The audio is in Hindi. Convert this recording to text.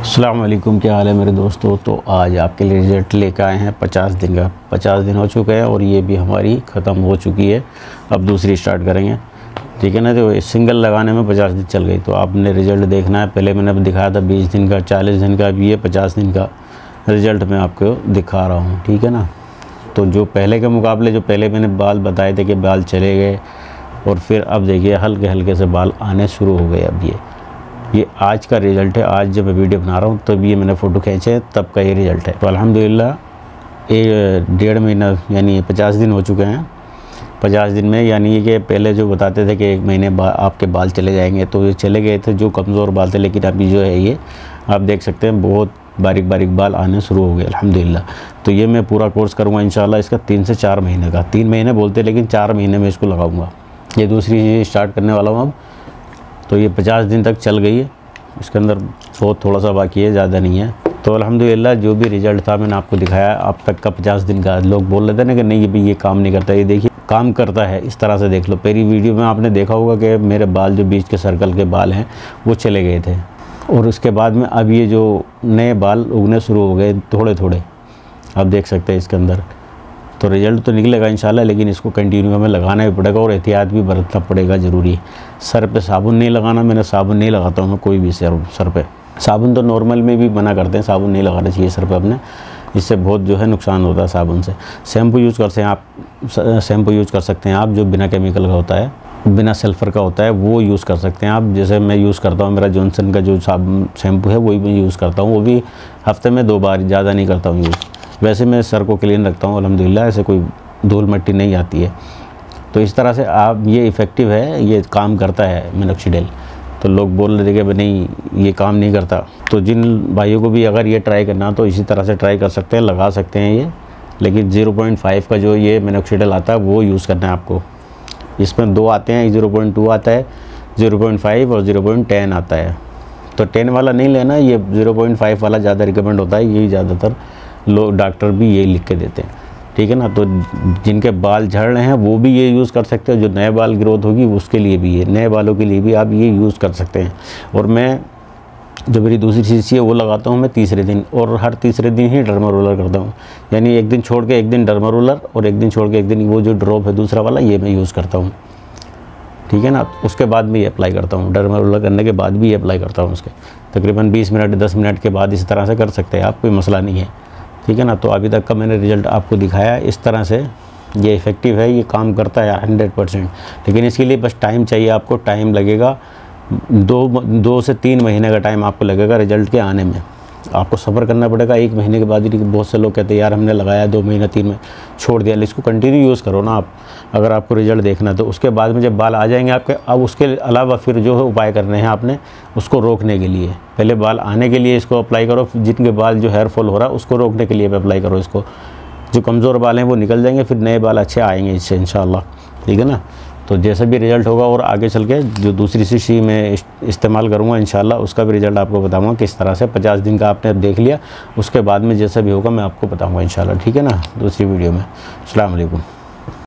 अस्सलाम वालेकुम, क्या हाल है मेरे दोस्तों। तो आज आपके लिए रिज़ल्ट लेकर आए हैं 50 दिन का। 50 दिन हो चुके हैं और ये भी हमारी ख़त्म हो चुकी है। अब दूसरी स्टार्ट करेंगे, ठीक है ना। तो सिंगल लगाने में 50 दिन चल गई। तो आपने रिज़ल्ट देखना है। पहले मैंने दिखाया था 20 दिन का, 40 दिन का, अभी ये 50 दिन का रिज़ल्ट मैं आपको दिखा रहा हूँ, ठीक है ना। तो जो पहले के मुकाबले, जो पहले मैंने बाल बताए थे कि बाल चले गए, और फिर अब देखिए हल्के हल्के से बाल आने शुरू हो गए। अब ये आज का रिज़ल्ट है। आज जब मैं वीडियो बना रहा हूँ तब ये मैंने फ़ोटो खींचे, तब का ये रिज़ल्ट है। तो अल्हम्दुलिल्लाह ये 1.5 महीना यानी 50 दिन हो चुके हैं। 50 दिन में यानी कि पहले जो बताते थे कि 1 महीने बाद आपके बाल चले जाएंगे, तो ये चले गए थे जो कमज़ोर बाल थे। लेकिन अभी जो है ये आप देख सकते हैं बहुत बारीक बारीक बाल आने शुरू हो गए अल्हम्दुलिल्लाह। तो ये मैं पूरा कोर्स करूँगा इंशाल्लाह इसका 3 से 4 महीने का। 3 महीने बोलते लेकिन 4 महीने में इसको लगाऊँगा। ये दूसरी चीज़ स्टार्ट करने वाला हूँ अब। तो ये 50 दिन तक चल गई है। इसके अंदर बहुत थोड़ा सा बाकी है, ज़्यादा नहीं है। तो अल्हम्दुलिल्लाह जो भी रिज़ल्ट था मैंने आपको दिखाया अब तक का 50 दिन का। लोग बोल रहे थे ना कि नहीं ये भी ये काम नहीं करता, ये देखिए काम करता है। इस तरह से देख लो, पहली वीडियो में आपने देखा होगा कि मेरे बाल जो बीच के सर्कल के बाल हैं वो चले गए थे, और उसके बाद में अब ये जो नए बाल उगने शुरू हो गए थोड़े थोड़े, आप देख सकते हैं इसके अंदर। तो रिज़ल्ट तो निकलेगा इंशाल्लाह, लेकिन इसको कंटिन्यू हमें लगाना भी पड़ेगा और एहतियात भी बरतना पड़ेगा ज़रूरी। सर पे साबुन नहीं लगाना, मैंने साबुन नहीं लगाता हूँ मैं कोई भी सर पे। साबुन तो नॉर्मल में भी मना करते हैं, साबुन नहीं लगाना चाहिए सर पे अपने, इससे बहुत जो है नुकसान होता है साबुन से। शैम्पू यूज़ करते हैं आप, शैम्पू यूज़ कर सकते हैं आप जो बिना केमिकल का होता है, बिना सल्फ़र का होता है, वो यूज़ कर सकते हैं आप। जैसे मैं यूज़ करता हूँ, मेरा जॉनसन का जो शैम्पू है वही मैं यूज़ करता हूँ, वो भी हफ्ते में 2 बार, ज़्यादा नहीं करता हूँ यूज़। वैसे मैं सर को क्लीन रखता हूँ अल्हम्दुलिल्लाह, ऐसे कोई धूल मिट्टी नहीं आती है। तो इस तरह से आप, ये इफ़ेक्टिव है, ये काम करता है मिनोक्सिडिल। तो लोग बोल रहे थे कि नहीं ये काम नहीं करता। तो जिन भाइयों को भी अगर ये ट्राई करना तो इसी तरह से ट्राई कर सकते हैं, लगा सकते हैं ये। लेकिन 0.5 का जो ये मिनोक्सिडिल आता है वो यूज़ करना है आपको। इसमें 2 आते हैं, 0.2 आता है, 0.5 और 0.10 आता है। तो 10 वाला नहीं लेना, ये 0.5 वाला ज़्यादा रिकमेंड होता है। यही ज़्यादातर लोग, डॉक्टर भी ये लिख के देते हैं, ठीक है ना। तो जिनके बाल झड़ रहे हैं वो भी ये यूज़ कर सकते हो। जो नए बाल ग्रोथ होगी उसके लिए भी, ये नए बालों के लिए भी आप ये यूज़ कर सकते हैं। और मैं जो मेरी दूसरी चीज़ है वो लगाता हूँ मैं तीसरे दिन, और हर तीसरे दिन ही डर्मा रोलर करता हूँ। यानी एक दिन छोड़ के एक दिन डर्मा रोलर, और एक दिन छोड़ के एक दिन वो जो ड्रॉप है दूसरा वाला, ये मैं यूज़ करता हूँ, ठीक है ना। उसके बाद में ये अप्लाई करता हूँ, डर्मा रोलर करने के बाद भी ये अप्लाई करता हूँ। उसके तकरीबन 20 मिनट 10 मिनट के बाद इस तरह से कर सकते हैं आप, कोई मसला नहीं है, ठीक है ना। तो अभी तक का मैंने रिज़ल्ट आपको दिखाया, इस तरह से ये इफ़ेक्टिव है, ये काम करता है 100%। लेकिन इसके लिए बस टाइम चाहिए आपको, टाइम लगेगा 2 से 3 महीने का टाइम आपको लगेगा रिज़ल्ट के आने में। आपको सफ़र करना पड़ेगा 1 महीने के बाद ही। बहुत से लोग कहते हैं यार हमने लगाया 2 महीना 3 महीने छोड़ दिया। इसको कंटिन्यू यूज़ करो ना आप, अगर आपको रिज़ल्ट देखना है तो। उसके बाद में जब बाल आ जाएंगे आपके, अब उसके अलावा फिर जो है उपाय करने हैं आपने उसको रोकने के लिए। पहले बाल आने के लिए इसको अप्लाई करो, जिनके बाल जो हेयर फॉल हो रहा है उसको रोकने के लिए भी अप्लाई करो इसको। जो कमज़ोर बाल हैं वो निकल जाएंगे, फिर नए बाल अच्छे आएंगे इससे इंशाल्लाह, ठीक है ना। तो जैसा भी रिज़ल्ट होगा और आगे चल के जो दूसरी चीज़ मैं इस्तेमाल करूँगा इंशाल्लाह, उसका भी रिज़ल्ट आपको बताऊँगा किस तरह से। 50 दिन का आपने देख लिया, उसके बाद में जैसा भी होगा मैं आपको बताऊँगा इंशाल्लाह, ठीक है ना, दूसरी वीडियो में। अस्सलाम वालेकुम।